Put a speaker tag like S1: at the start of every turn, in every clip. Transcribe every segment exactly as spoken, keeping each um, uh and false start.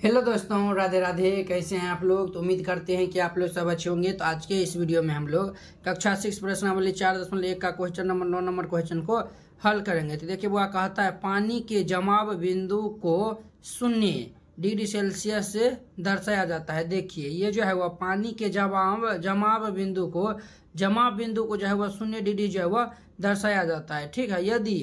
S1: Hello दोस्तों, राधे राधे। कैसे हैं आप लोग? तो उम्मीद करते हैं कि आप लोग सब अच्छे होंगे। तो आज के इस वीडियो में हम लोग कक्षा सिक्स प्रश्नावली चार दशमलव एक का क्वेश्चन नंबर नौ नंबर क्वेश्चन को हल करेंगे। तो देखिए वो कहता है पानी के जमाव बिंदु को शून्य डिग्री सेल्सियस से दर्शाया जाता है। देखिए ये जो है वह पानी के जमाव जमाव बिंदु को जमाव बिंदु को जो है वह शून्य डिग्री जो है वह दर्शाया जाता है। ठीक है, यदि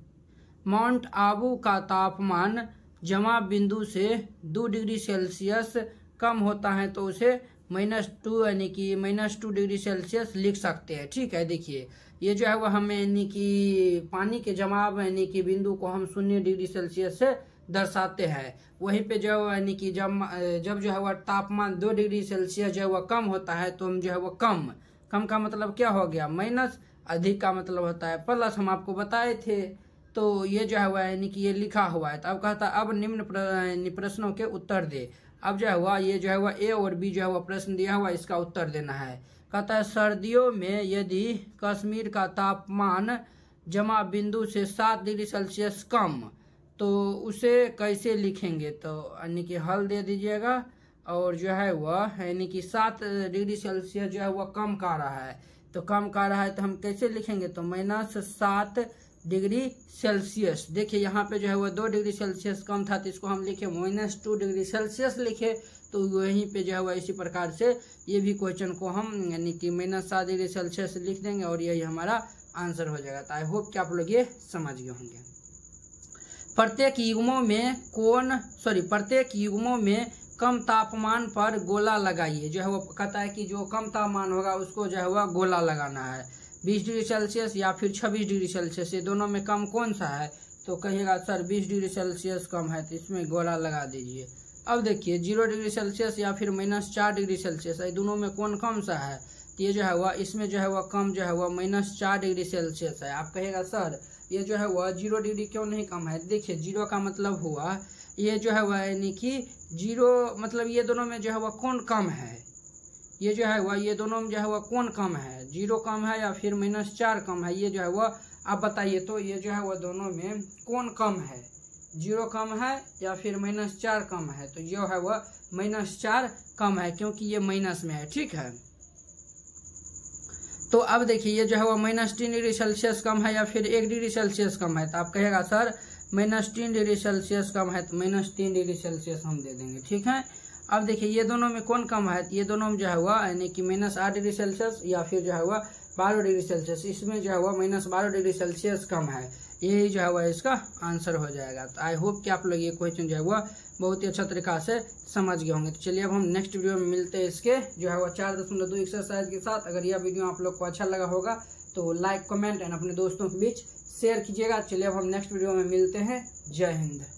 S1: माउंट आबू का तापमान जमा बिंदु से दो डिग्री सेल्सियस कम होता है तो उसे माइनस टू यानी कि माइनस टू डिग्री सेल्सियस लिख सकते हैं। ठीक है, देखिए ये जो है वह हमें यानी कि पानी के जमाव यानी कि बिंदु को हम शून्य डिग्री सेल्सियस से दर्शाते हैं। वहीं पे जो यानी कि जब जब जो है वह तापमान दो डिग्री सेल्सियस जो है वह कम होता है तो हम जो है वह कम कम का मतलब क्या हो गया, माइनस। अधिक का मतलब होता है प्लस, हम आपको बताए थे। तो ये जो है वह यानी कि ये लिखा हुआ है। तो अब कहता है अब निम्न प्रश्नों के उत्तर दे। अब जो है वह ये जो है वह ए और बी जो है वह प्रश्न दिया हुआ, इसका उत्तर देना है। कहता है सर्दियों में यदि कश्मीर का तापमान जमा बिंदु से सात डिग्री सेल्सियस कम तो उसे कैसे लिखेंगे। तो यानी कि हल दे दीजिएगा। और जो है वह यानी कि सात डिग्री सेल्सियस जो है वह कम का रहा है, तो कम का रहा है तो हम कैसे लिखेंगे, तो माइनस सात डिग्री सेल्सियस। देखिए यहाँ पे जो है वो दो डिग्री सेल्सियस कम था तो इसको हम लिखे माइनस टू डिग्री सेल्सियस लिखे। तो वहीं पे जो है वो इसी प्रकार से ये भी क्वेश्चन को हम यानी कि माइनस सात डिग्री सेल्सियस लिख देंगे और यही हमारा आंसर हो जाएगा। तो आई होप कि आप लोग ये समझ गए होंगे। प्रत्येक युग्मों में कौन सॉरी प्रत्येक युग्मों में कम तापमान पर गोला लगाइए। जो है वो कहता है कि जो कम तापमान होगा उसको जो है वह गोला लगाना है। बीस डिग्री सेल्सियस या फिर छब्बीस डिग्री सेल्सियस, ये दोनों में कम कौन सा है। तो कहिएगा सर बीस डिग्री सेल्सियस कम है तो इसमें गोला लगा दीजिए। अब देखिए जीरो डिग्री सेल्सियस या फिर माइनस चार डिग्री सेल्सियस, ये दोनों में कौन कम सा है। तो ये जो है वह इसमें जो है वह कम जो है वह माइनस चार डिग्री सेल्सियस है। आप कहेगा सर ये जो है वह जीरो डिग्री क्यों नहीं कम है। देखिए जीरो का मतलब हुआ ये जो है वह यानी कि जीरो मतलब ये दोनों में जो है वह कौन कम है। ये जो है वह ये दोनों में जो है वह कौन कम है, जीरो कम है या फिर माइनस चार कम है। ये जो है वह आप बताइए। तो ये जो है वह दोनों में कौन कम है, जीरो कम है या फिर माइनस चार कम है। तो जो है वह माइनस चार कम है क्योंकि ये माइनस में है। ठीक है, तो अब देखिए ये जो है वह माइनस तीन डिग्री सेल्सियस कम है या फिर एक डिग्री सेल्सियस कम है। तो आप कहेगा सर माइनस तीन डिग्री सेल्सियस कम है तो माइनस तीन डिग्री सेल्सियस हम दे देंगे। ठीक है, अब देखिए ये दोनों में कौन कम है। ये दोनों में जो है वह यानी कि माइनस आठ डिग्री सेल्सियस या फिर जो है वह बारह डिग्री सेल्सियस, इसमें जो है वह माइनस बारह डिग्री सेल्सियस कम है। यही जो है वह इसका आंसर हो जाएगा। तो आई होप कि आप लोग ये क्वेश्चन जो है वह बहुत ही अच्छा तरीका से समझ गए होंगे। तो चलिए अब हम नेक्स्ट वीडियो में मिलते हैं इसके जो है वह चार दशमलव दो एक्सरसाइज के साथ। अगर यह वीडियो आप लोग को अच्छा लगा होगा तो लाइक कमेंट एंड अपने दोस्तों के बीच शेयर कीजिएगा। चलिए अब हम नेक्स्ट वीडियो में मिलते हैं। जय हिंद।